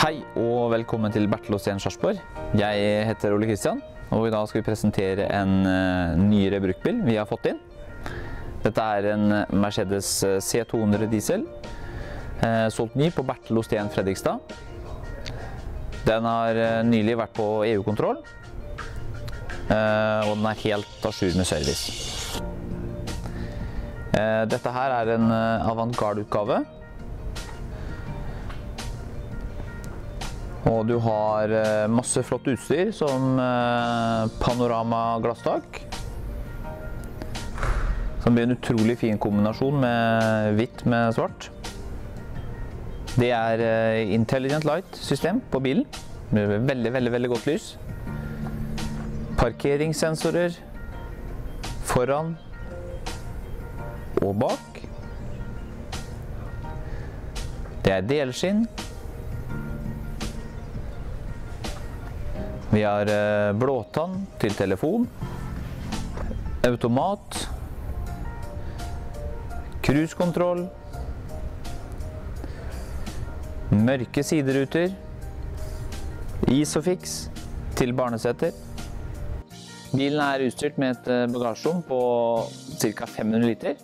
Hei og velkommen til Bertel Osten Sarpsborg. Jeg heter Ole Kristian, og i dag skal vi presentere en nyere bruktbil vi har fått inn. Dette er en Mercedes C200 diesel, solgt ny på Bertel Osten Fredrikstad. Den har nylig vært på EU-kontroll, og den er helt à jour med service. Dette her er en avantgarde-utgave. Og du har masse flott utstyr som panorama glasstak, som blir en utrolig fin kombinasjon med hvitt med svart. Det er Intelligent Light system på bilen, med veldig godt lys. Parkeringssensorer foran og bak. Det er delskinn. Vi har blåtann til telefon, automat, cruisekontroll, mørke sideruter, Isofix til barneseter. Bilen er utstyrt med et bagasjerom på ca. 500 liter.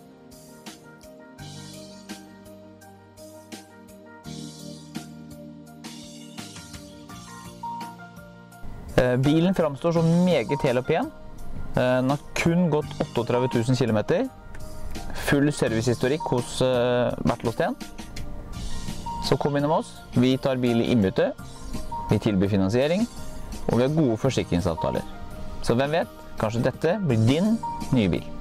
Bilen framstår som meget hel og pen. Den har kun gått 38 000 km. Full servicehistorikk hos Bertel Osten. Så kom innom oss. Vi tar bil i innbytte. Vi tilbyr finansiering. Og vi har gode forsikringsavtaler. Så hvem vet, kanskje dette blir din nye bil.